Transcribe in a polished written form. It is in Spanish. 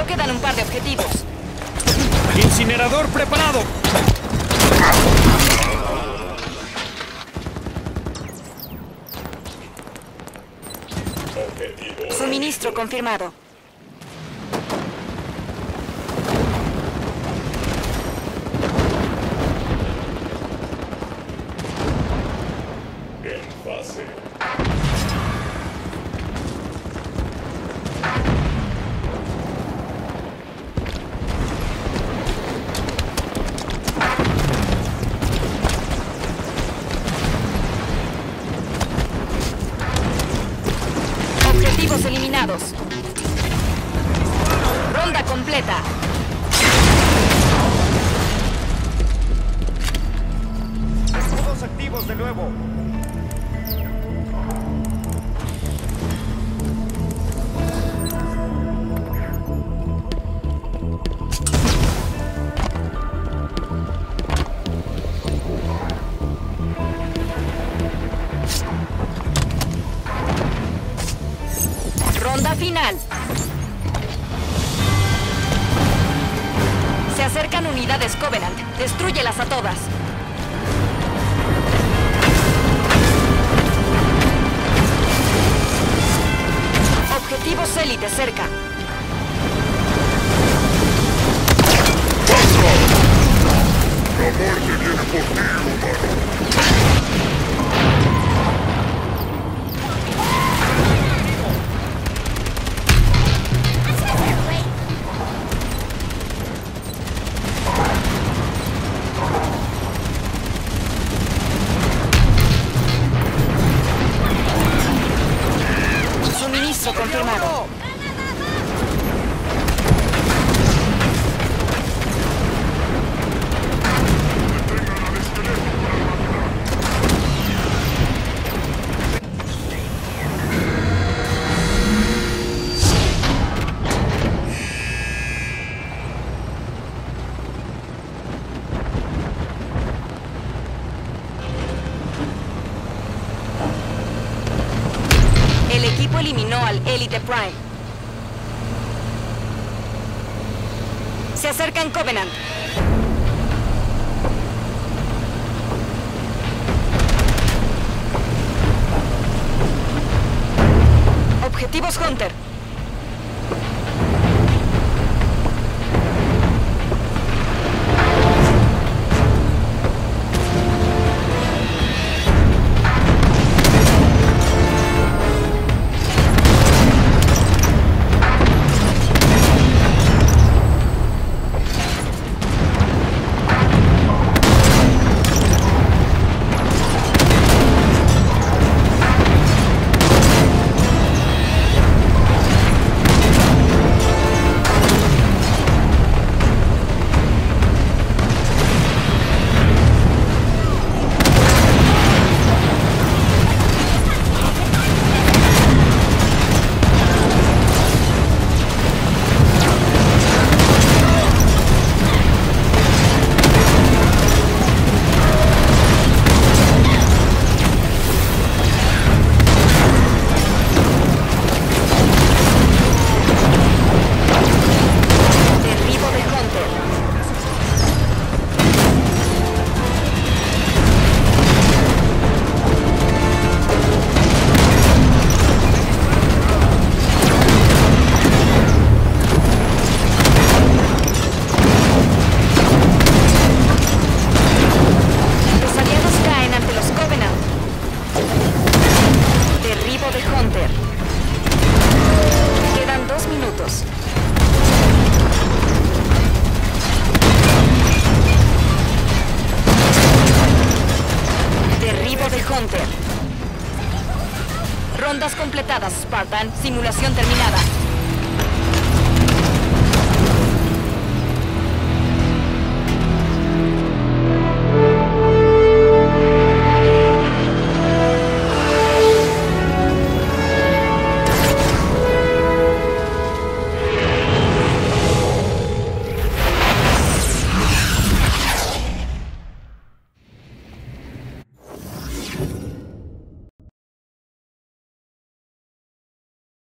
quedan un par de objetivos. ¡Incinerador preparado! Suministro confirmado. En fase. Objetivos eliminados. Ronda completa. Todos activos de nuevo. Ronda final. Se acercan unidades Covenant. Destrúyelas a todas. Objetivos élite cerca. La muerte viene por ti, humano. Suministro confirmado. El equipo eliminó al Elite Prime. Se acercan Covenant. Objetivos Hunter. Rondas completadas, Spartan. Simulación terminada.